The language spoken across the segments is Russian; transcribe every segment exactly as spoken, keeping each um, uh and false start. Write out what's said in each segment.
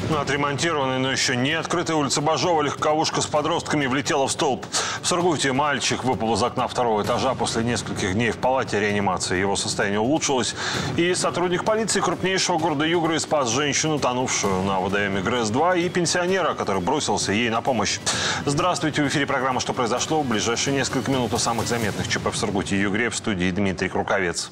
На отремонтированной, но еще не открытой улице Бажова легковушка с подростками влетела в столб. В Сургуте мальчик выпал из окна второго этажа после нескольких дней в палате реанимации. Его состояние улучшилось. И сотрудник полиции крупнейшего города Югры спас женщину, тонувшую на водоеме ГРЭС два, и пенсионера, который бросился ей на помощь. Здравствуйте, в эфире программа «Что произошло?». В ближайшие несколько минут о самых заметных ЧП в Сургуте и Югре. В студии Дмитрий Круковец.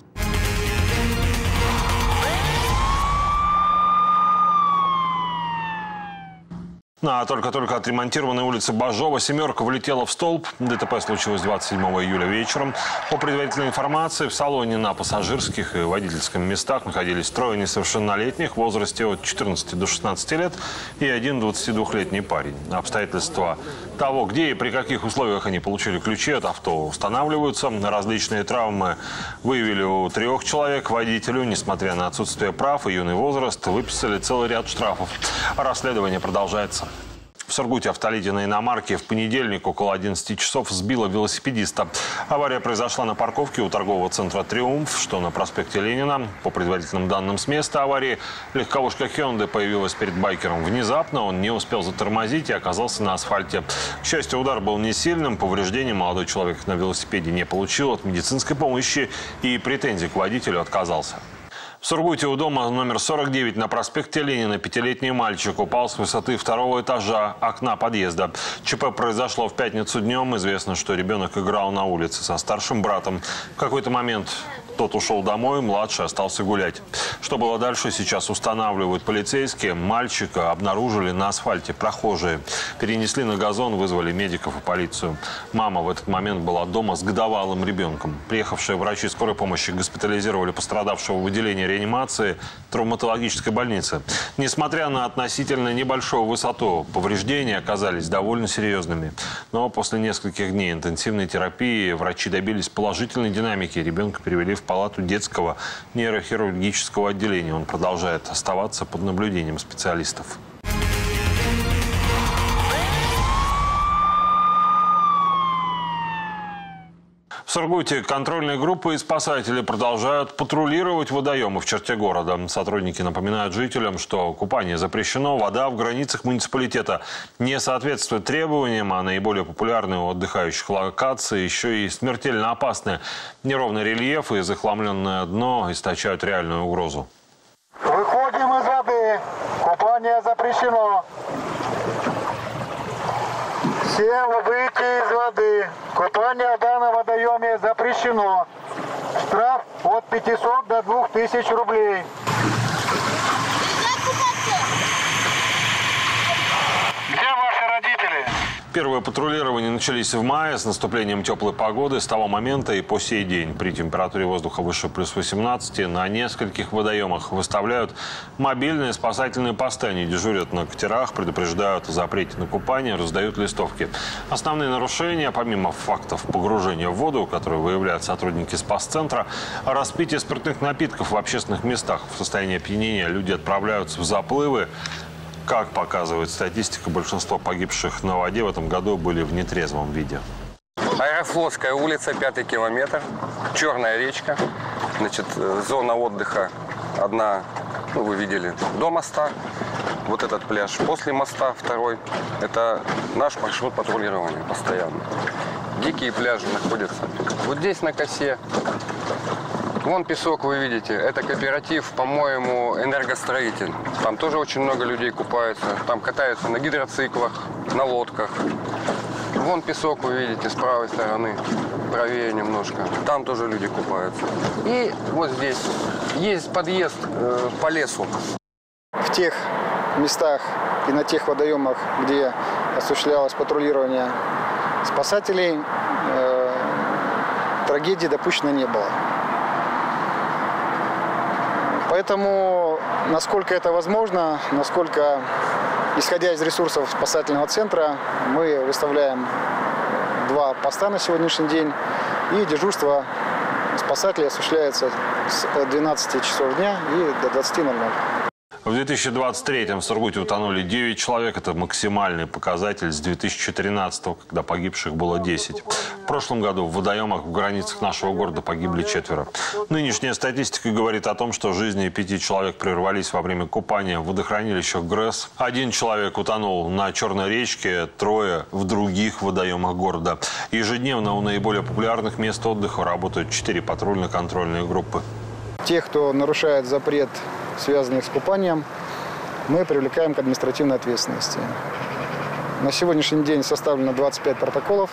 На только-только отремонтированной улице Бажова «семерка» влетела в столб. ДТП случилось двадцать седьмого июля вечером. По предварительной информации, в салоне на пассажирских и водительском местах находились трое несовершеннолетних в возрасте от четырнадцати до шестнадцати лет и один двадцатидвухлетний парень. Обстоятельства того, где и при каких условиях они получили ключи от авто, устанавливаются. Различные травмы выявили у трех человек. Водителю, несмотря на отсутствие прав и юный возраст, выписали целый ряд штрафов. Расследование продолжается. В Сургуте автоледи на иномарке в понедельник около одиннадцати часов сбила велосипедиста. Авария произошла на парковке у торгового центра «Триумф», что на проспекте Ленина. По предварительным данным с места аварии, легковушка Hyundai появилась перед байкером внезапно. Он не успел затормозить и оказался на асфальте. К счастью, удар был не сильным. Повреждений молодой человек на велосипеде не получил. От медицинской помощи и претензий к водителю отказался. В Сургуте у дома номер сорок девять на проспекте Ленина пятилетний мальчик упал с высоты второго этажа окна подъезда. ЧП произошло в пятницу днем. Известно, что ребенок играл на улице со старшим братом. В какой-то момент тот ушел домой, младший остался гулять. Что было дальше, сейчас устанавливают полицейские. Мальчика обнаружили на асфальте прохожие. Перенесли на газон, вызвали медиков и полицию. Мама в этот момент была дома с годовалым ребенком. Приехавшие врачи скорой помощи госпитализировали пострадавшего в отделение реанимации травматологической больницы. Несмотря на относительно небольшую высоту, повреждения оказались довольно серьезными. Но после нескольких дней интенсивной терапии врачи добились положительной динамики. Ребенка перевели в палату детского нейрохирургического отделения. Он продолжает оставаться под наблюдением специалистов. В Сургуте контрольные группы и спасатели продолжают патрулировать водоемы в черте города. Сотрудники напоминают жителям, что купание запрещено, вода в границах муниципалитета не соответствует требованиям, а наиболее популярные у отдыхающих локации еще и смертельно опасны. Неровный рельеф и захламленное дно источают реальную угрозу. Выходим из воды. Купание запрещено. Всем выйти из воды. Купание в данном водоеме запрещено. Штраф от пятисот до двух тысяч рублей. Где ваши родители? Первые патрулирования начались в мае с наступлением теплой погоды. С того момента и по сей день при температуре воздуха выше плюс восемнадцати на нескольких водоемах выставляют мобильные спасательные посты. Они дежурят на катерах, предупреждают о запрете на купание, раздают листовки. Основные нарушения, помимо фактов погружения в воду, которые выявляют сотрудники спасцентра, распитие спиртных напитков в общественных местах. В состоянии опьянения люди отправляются в заплывы. Как показывает статистика, большинство погибших на воде в этом году были в нетрезвом виде. Аэрофлотская улица, пятый километр, Черная речка. Значит, зона отдыха одна, ну, вы видели, до моста. Вот этот пляж после моста, второй. Это наш маршрут патрулирования постоянно. Дикие пляжи находятся вот здесь на косе. Вон песок вы видите, это кооператив, по-моему, энергостроитель. Там тоже очень много людей купаются, там катаются на гидроциклах, на лодках. Вон песок вы видите с правой стороны, правее немножко, там тоже люди купаются. И вот здесь есть подъезд э, по лесу. В тех местах и на тех водоемах, где осуществлялось патрулирование спасателей, э, трагедии допущено не было. Поэтому, насколько это возможно, насколько, исходя из ресурсов спасательного центра, мы выставляем два поста на сегодняшний день, и дежурство спасателей осуществляется с двенадцати часов дня и до двадцати ноль-ноль. В две тысячи двадцать третьем в Сургуте утонули девять человек. Это максимальный показатель с две тысячи тринадцатого, когда погибших было десять. В прошлом году в водоемах в границах нашего города погибли четверо. Нынешняя статистика говорит о том, что жизни пяти человек прервались во время купания в водохранилищах ГРЭС. Один человек утонул на Черной речке, трое в других водоемах города. Ежедневно у наиболее популярных мест отдыха работают четыре патрульно-контрольные группы. Тех, кто нарушает запрет, связанных с купанием, мы привлекаем к административной ответственности. На сегодняшний день составлено двадцать пять протоколов.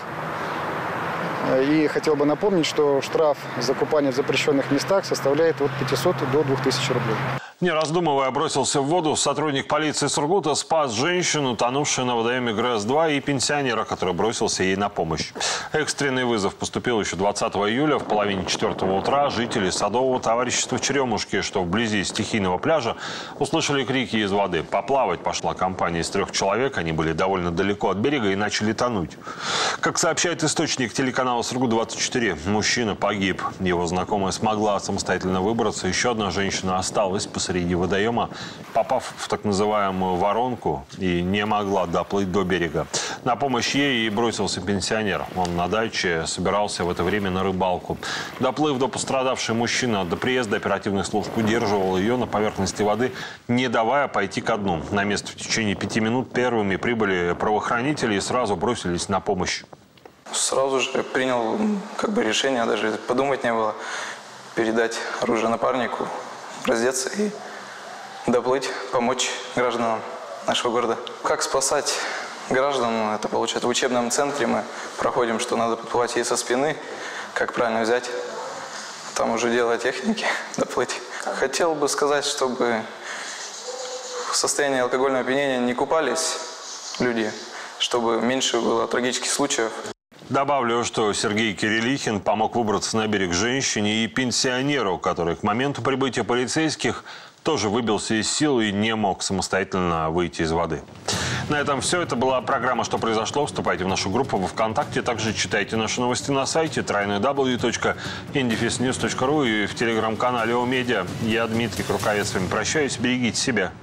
И хотел бы напомнить, что штраф за купание в запрещенных местах составляет от пятисот до двух тысяч рублей. Не раздумывая, бросился в воду. Сотрудник полиции Сургута спас женщину, тонувшую на водоеме ГРЭС-два, и пенсионера, который бросился ей на помощь. Экстренный вызов поступил еще двадцатого июля в половине четвертого утра. Жители садового товарищества Черемушки, что вблизи стихийного пляжа, услышали крики из воды. Поплавать пошла компания из трех человек. Они были довольно далеко от берега и начали тонуть. Как сообщает источник телеканала Сургут двадцать четыре, мужчина погиб. Его знакомая смогла самостоятельно выбраться. Еще одна женщина осталась посреди среди водоема, попав в так называемую воронку, и не могла доплыть до берега. На помощь ей и бросился пенсионер. Он на даче собирался в это время на рыбалку. Доплыв до пострадавшей, мужчина до приезда оперативных служб удерживал ее на поверхности воды, не давая пойти ко дну. На место в течение пяти минут первыми прибыли правоохранители и сразу бросились на помощь. Сразу же принял как бы решение, даже подумать не было, передать оружие напарнику, раздеться и доплыть, помочь гражданам нашего города. Как спасать граждан, это получается в учебном центре мы проходим, что надо подплывать ей со спины, как правильно взять, там уже дело техники, доплыть. Хотел бы сказать, чтобы в состоянии алкогольного опьянения не купались люди, чтобы меньше было трагических случаев. Добавлю, что Сергей Кириллихин помог выбраться на берег женщине и пенсионеру, который к моменту прибытия полицейских тоже выбился из сил и не мог самостоятельно выйти из воды. На этом все. Это была программа «Что произошло?». Вступайте в нашу группу во ВКонтакте. Также читайте наши новости на сайте дабл ю дабл ю дабл ю точка индифисньюс точка ру и в телеграм-канале ОМедиа. Я, Дмитрий Круковец, с вами прощаюсь. Берегите себя.